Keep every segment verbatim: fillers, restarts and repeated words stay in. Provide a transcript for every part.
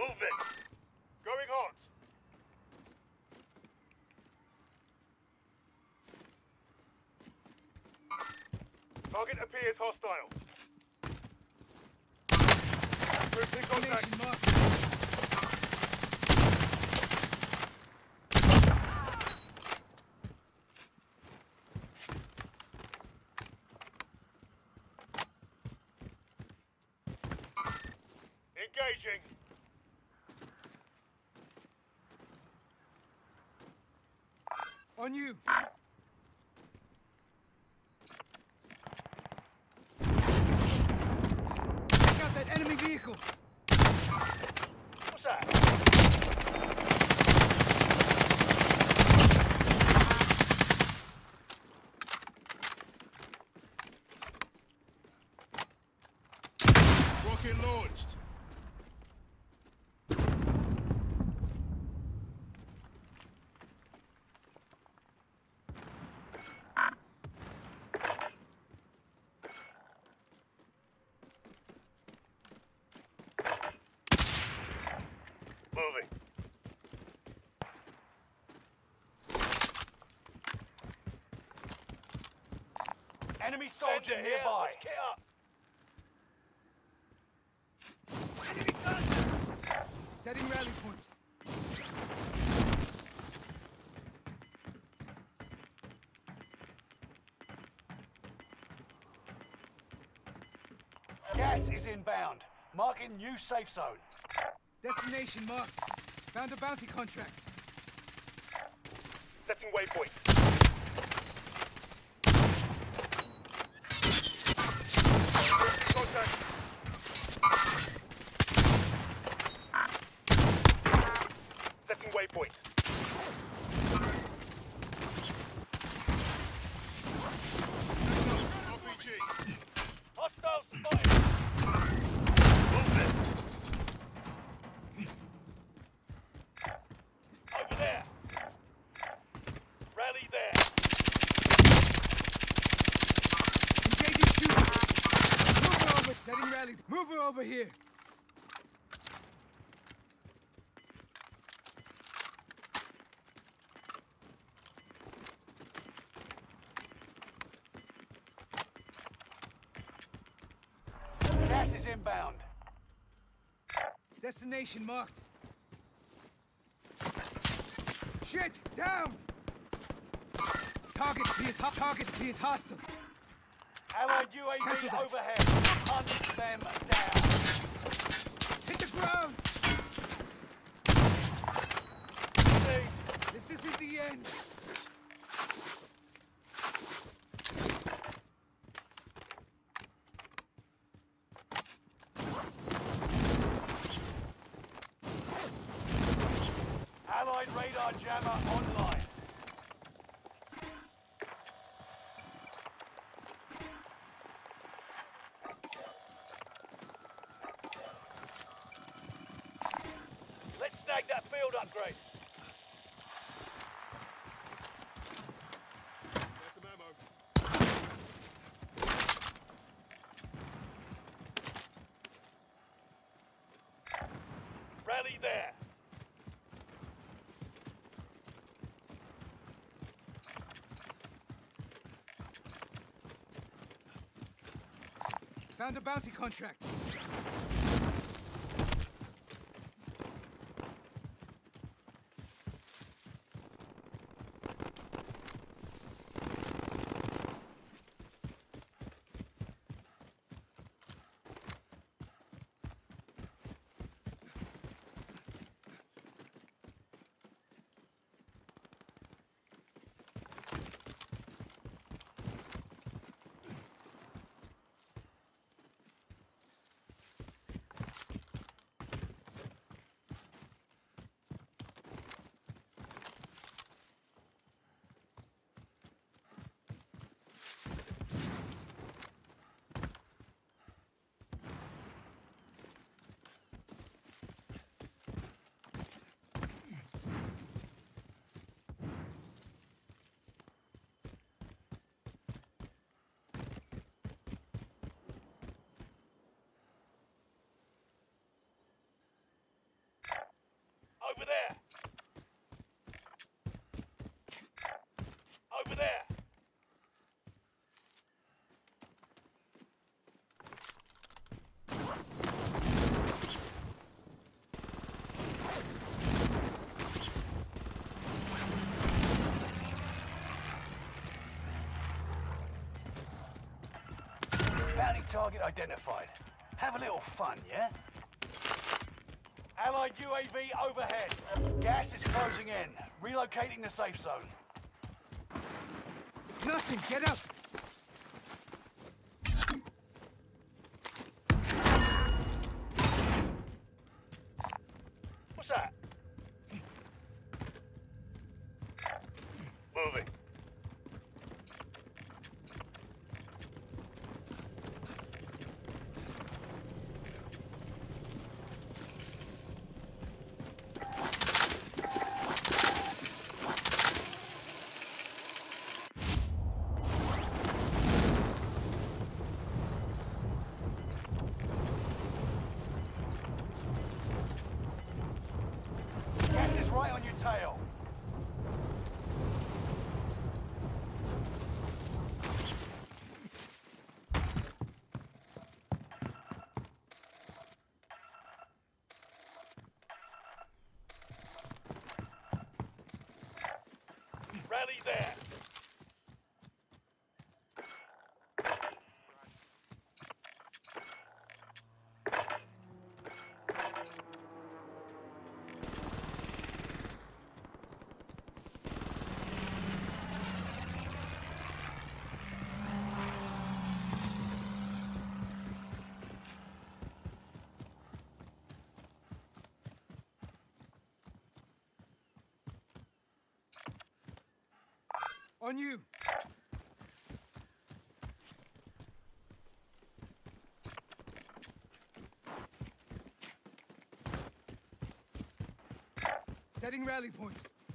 Move it. Going hot. Target appears hostile. Moving contact. Mark. Engaging. On you. Check out that enemy vehicle. What's that? Rocket launched. Moving. Enemy soldier Send it nearby. here. Get up. Enemy gun. Setting rally point. Gas is inbound. Marking new safe zone. Destination marked. Found a bounty contract. Setting waypoint. Contact. Setting waypoint. R P G. Hostile spotted. Move it. Over there. Rally there. Engaging shooter. Move her over. Setting rally. Move her over here. Gas is inbound. Destination marked. Shit! Down! Target appears hot. Target appears hostile. Allied U A Cancel V that. overhead. Hunt them down. Hit the ground! See? This isn't the end. Allied radar jammer online. Let's snag that field upgrade. There's some ammo. Rally there. Found a bounty contract. there. Over there. Bounty target identified. Have a little fun, yeah? Allied U A V overhead. Gas is closing in. Relocating the safe zone. It's nothing. Get up. What's that? Moving. Gas is right on your tail. Rally there. On you. Setting rally point.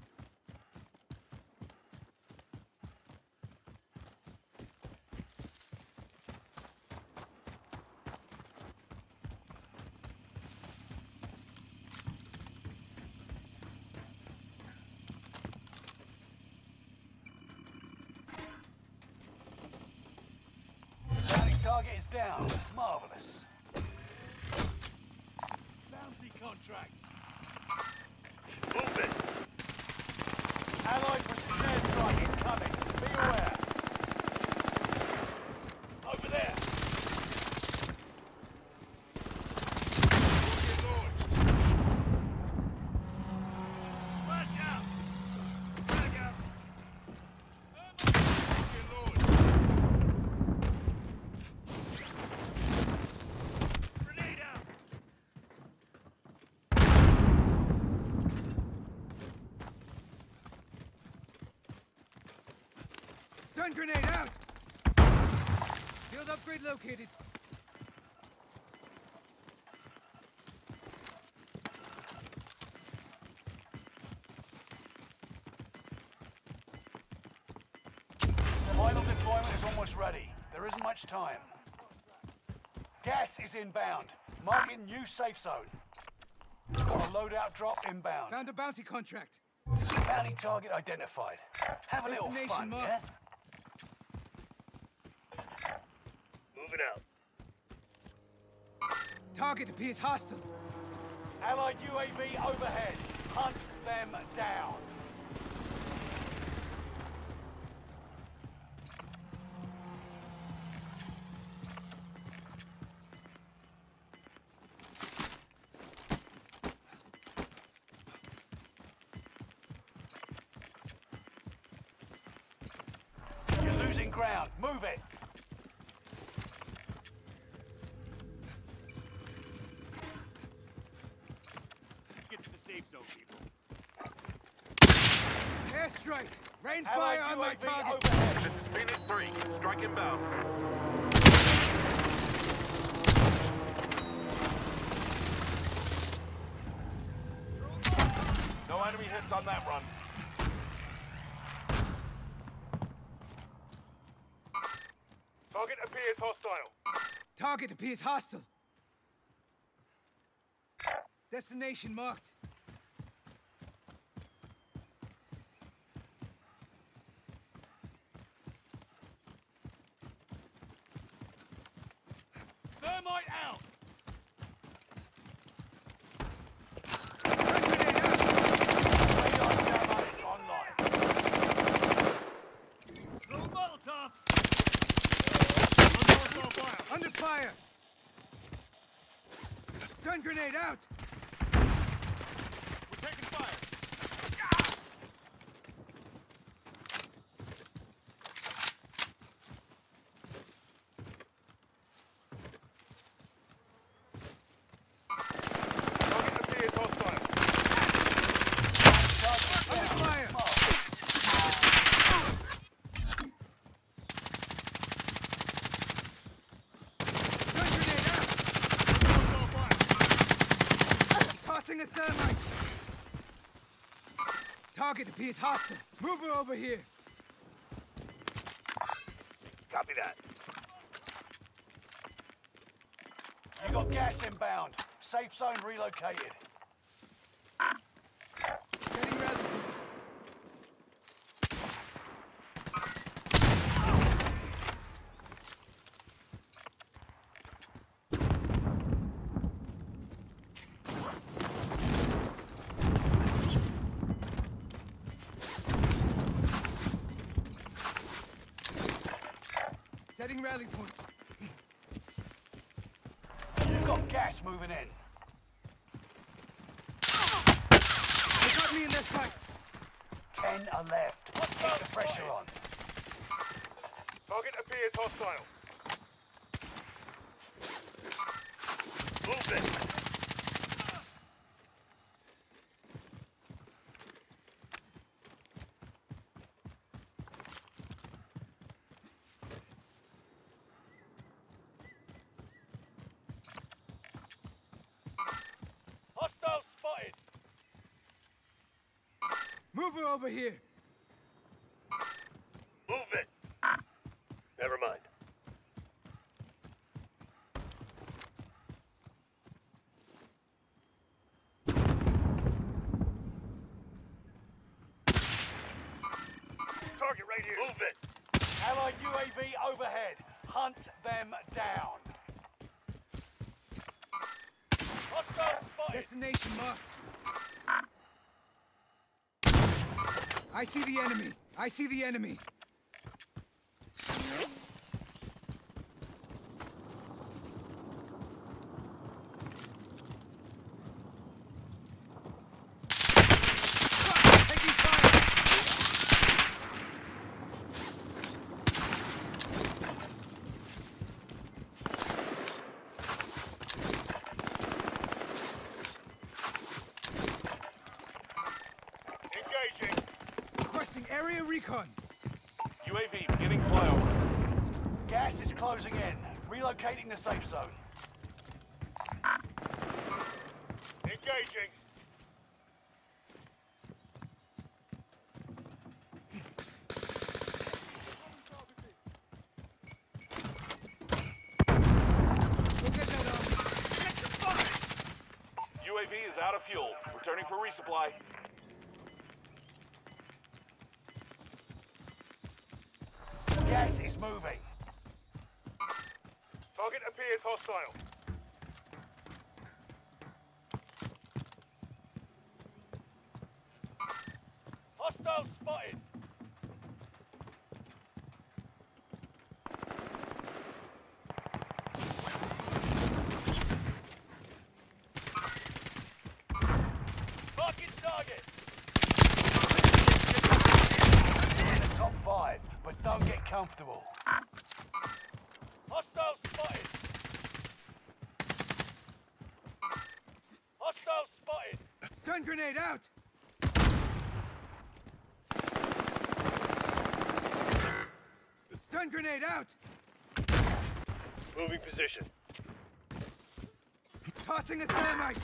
Bounty target is down. Marvelous. Bounty contract. Move it. Allied precision airstrike incoming. Be aware. Over there. Rocket launched. Flash out. Back out. Rocket launched. Grenade out. Stun grenade out. Field upgrade located. Final deployment is almost ready. There isn't much time. Gas is inbound. Marking new safe zone. Got a loadout drop inbound. Found a bounty contract. Bounty target identified. Have a little Destination fun, yeah? marked. Moving out. Target appears hostile. Allied U A V overhead. Hunt them down. You're losing ground. Move it. Let's get to the safe zone, people. Airstrike. Rain Allied fire on U A my V target. overhead. This is Phoenix three. Strike inbound. No enemy hits on that run. Target appears hostile. Target appears hostile. Destination marked. Thermite out! Stun grenade out! Radar jammer is online. Throw a Molotov! Under hostile fire! Under fire! Stun grenade out! We're taking fire! Target appears hostile. Under fire! Stun grenade out! Hostile fire! Tossing a thermite! Target appears hostile. Move her over here. Copy that. You got gas inbound. Safe zone relocated. Setting rally point. Setting rally point. You've got gas moving in. They got me in their sights. Ten are left. Keep the pressure on. Target appears hostile. Move it. Hostile spotted. Move her over here. Move it. Never mind. Target right here. Move it. Allied U A V overhead. Hunt them down. Hostile spotted. Destination marked. I see the enemy. I see the enemy. Taking fire. Engaging. Requesting area recon. U A V beginning flyover. Gas is closing in. Relocating the safe zone. Engaging. Go get that arm. U A V is out of fuel. Returning for resupply. Gas is moving. Target appears hostile. Hostile spotted. Marking target. You're in the top five, but don't get comfortable. Hostile spotted. Hostile spotted. Stun grenade out. Stun grenade out. Moving position. Tossing a thermite.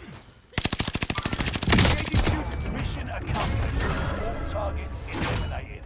Engaging shooter. Mission accomplished. All targets eliminated.